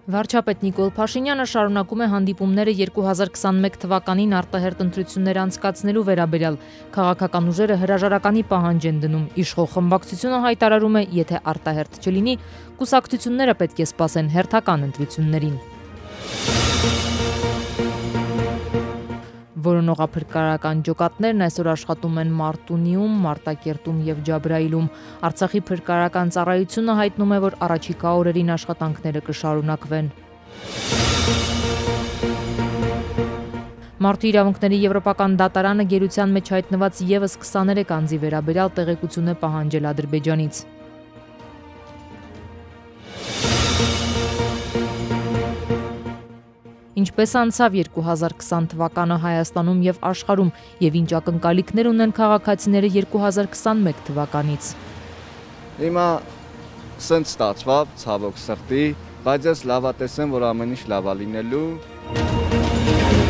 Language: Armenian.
Վարչապետ Նիկոլ Փաշինյանը շարունակում է հանդիպումները 2021 թվականին արտահերթ ընտրություններ անցկացնելու վերաբերյալ։ Քաղաքական ուժերը հրաժարականի պահանջ են դնում։ Իշխող խմբակցությունը հայտարարում է, եթե արտահերթ չլինի, կուսակցությունները պետք է սպասեն հերթական ընտրություններին։ Որոնողափրկարարական ջոկատներն այսօր աշխատում են Մարտունիում, Մարտակերտում և Ջաբրայիլում։ Արցախի փրկարարական ծառայությունը հայտնում է, որ առաջիկա օրերին աշխատանքները կշարունակվեն։ Մարդու իրավունքների եվրոպական դատարանը գերության մեջ հայտնված ևս 23 անձի վերաբերյալ տեղեկություն է պահանջել Ադրբեջանից։ Ինչպես անցավ 2020 թվականը Հայաստանում և աշխարհում և ինչ ակնկալիքներ ունեն քաղաքացիները 2021 թվականից։ Հիմա սենց ստացվավ, ցավոք սրտի, բայց ես լավատես եմ, որ ամեն ինչ լավ է լինելու։